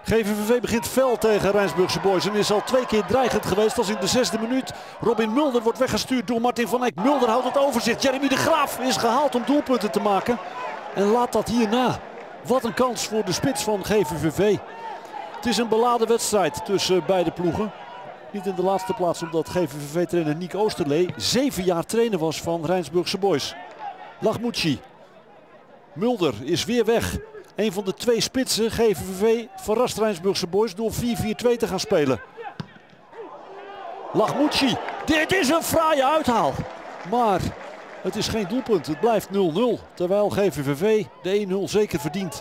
GVVV begint fel tegen Rijnsburgse Boys en is al 2 keer dreigend geweest als in de 6e minuut. Robin Mulder wordt weggestuurd door Martin van Eck. Mulder houdt het overzicht. Jeremy de Graaf is gehaald om doelpunten te maken. En laat dat hierna. Wat een kans voor de spits van GVVV. Het is een beladen wedstrijd tussen beide ploegen. Niet in de laatste plaats omdat GVVV-trainer Niek Oosterlee 7 jaar trainer was van Rijnsburgse Boys. Lachmouchi. Mulder is weer weg. Een van de 2 spitsen, GVVV, verrast Rijnsburgse Boys door 4-4-2 te gaan spelen. Lachmouchi, dit is een fraaie uithaal. Maar het is geen doelpunt, het blijft 0-0. Terwijl GVVV de 1-0 zeker verdient.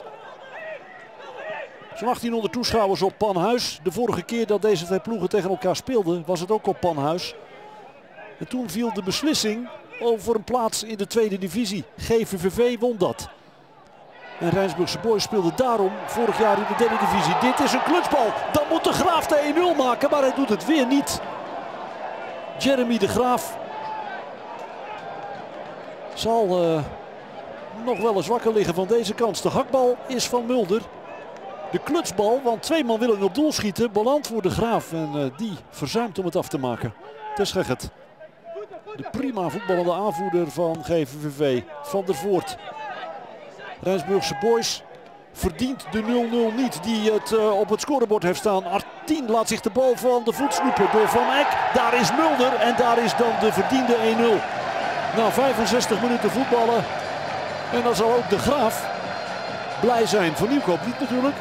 Zo'n 1800 toeschouwers op Panhuis. De vorige keer dat deze 2 ploegen tegen elkaar speelden was het ook op Panhuis. En toen viel de beslissing over een plaats in de 2e divisie. GVVV won dat. En Rijnsburgse Boys speelde daarom vorig jaar in de 3e divisie. Dit is een klutsbal. Dan moet de Graaf de 1-0 maken, maar hij doet het weer niet. Jeremy de Graaf zal nog wel eens wakker liggen van deze kans. De hakbal is van Mulder. De klutsbal, want 2 man willen op doel schieten, belandt voor de Graaf. En die verzuimt om het af te maken. Terschegget. De prima voetballende aanvoerder van GVVV, Van der Voort. Rijnsburgse Boys verdient de 0-0 niet die het op het scorebord heeft staan. Artien laat zich de bal van de voet snoepen door Van Eck. Daar is Mulder en daar is dan de verdiende 1-0. Na 65 minuten voetballen. En dan zal ook de Graaf blij zijn. Van Nieuwkoop niet natuurlijk.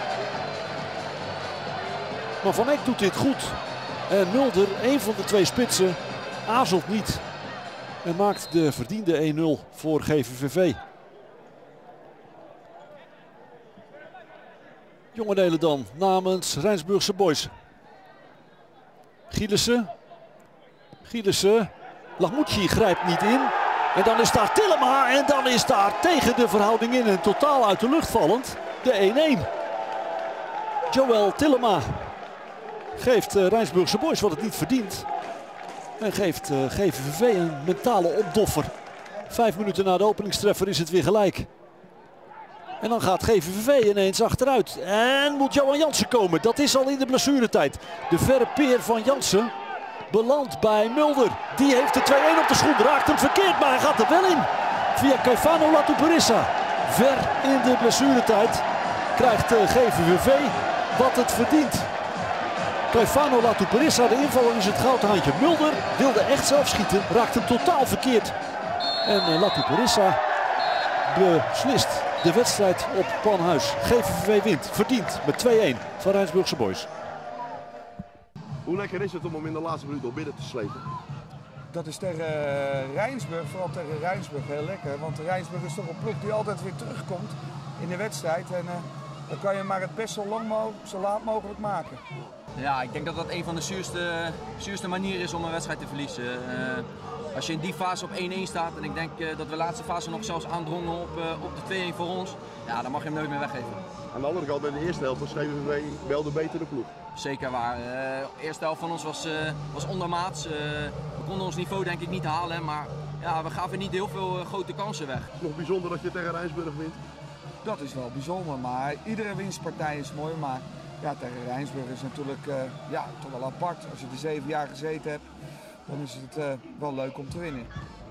Maar Van Eck doet dit goed. En Mulder, een van de 2 spitsen, aarzelt niet. En maakt de verdiende 1-0 voor GVVV. Jongendelen dan namens Rijnsburgse Boys. Gielissen. Lachmouchi grijpt niet in. En dan is daar Tillema. En dan is daar tegen de verhouding in en totaal uit de lucht vallend de 1-1. Joël Tillema geeft Rijnsburgse Boys wat het niet verdient. En geeft GVVV een mentale opdoffer. 5 minuten na de openingstreffer is het weer gelijk. En dan gaat GVVV ineens achteruit. En moet Johan Jansen komen. Dat is al in de blessuretijd. De verre peer van Jansen belandt bij Mulder. Die heeft de 2-1 op de schoen. Raakt hem verkeerd, maar hij gaat er wel in. Via Caifano Latuperissa. Ver in de blessuretijd krijgt GVVV wat het verdient. Caifano Latuperissa, de invaller, is het goudhaantje. Mulder wilde echt zelf schieten. Raakt hem totaal verkeerd. En Latuperissa beslist de wedstrijd op Panhuis. GVVV wint, verdient met 2-1 van Rijnsburgse Boys. Hoe lekker is het om hem in de laatste minuut al binnen te slepen? Dat is tegen Rijnsburg, vooral tegen Rijnsburg, heel lekker. Want Rijnsburg is toch een ploeg die altijd weer terugkomt in de wedstrijd. En dan kan je maar het best zo laat mogelijk maken. Ja, ik denk dat dat een van de zuurste manieren is om een wedstrijd te verliezen. Als je in die fase op 1-1 staat en ik denk dat we de laatste fase nog zelfs aandrongen op de 2-1 voor ons, ja, dan mag je hem nooit meer weggeven. Aan de andere kant, in de eerste helft was GVVV wel de betere ploeg. Zeker waar. De eerste helft van ons was ondermaats. We konden ons niveau denk ik niet halen, maar ja, we gaven niet heel veel grote kansen weg. Het is nog bijzonder dat je tegen Rijnsburg wint. Dat is wel bijzonder, maar iedere winstpartij is mooi. Maar ja, tegen Rijnsburg is natuurlijk toch wel apart. Als je er 7 jaar gezeten hebt, dan is het wel leuk om te winnen.